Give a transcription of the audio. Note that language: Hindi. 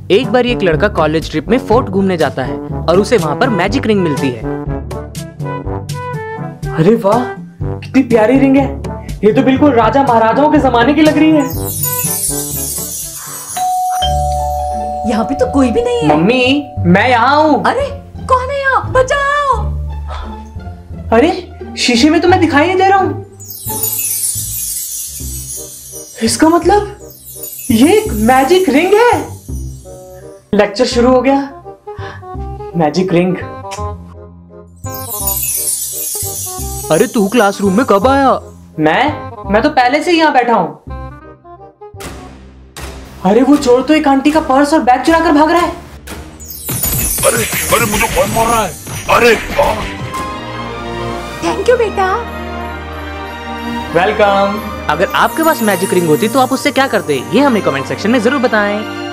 एक बार एक लड़का कॉलेज ट्रिप में फोर्ट घूमने जाता है और उसे वहाँ पर मैजिक रिंग मिलती है। अरे वाह, कितनी प्यारी रिंग है। ये तो बिल्कुल राजा महाराजाओं के जमाने की लग रही है। यहाँ पे तो कोई भी नहीं है। मम्मी, मैं यहाँ हूँ। अरे कौन है यहाँ? बचाओ! अरे शीशे में तो मैं दिखाई नहीं दे रहा हूँ। इसका मतलब ये एक मैजिक रिंग है। लेक्चर शुरू हो गया। Magic ring. अरे तू क्लासरूम में कब आया? मैं तो पहले से यहाँ बैठा हूँ। अरे वो चोर तो एक आंटी का पर्स और बैग चुरा कर भाग रहा है। अरे अरे मुझे कौन मार रहा है? अरे थैंक यू बेटा। वेलकम। अगर आपके पास मैजिक रिंग होती तो आप उससे क्या करते? ये हमें कमेंट सेक्शन में जरूर बताएं।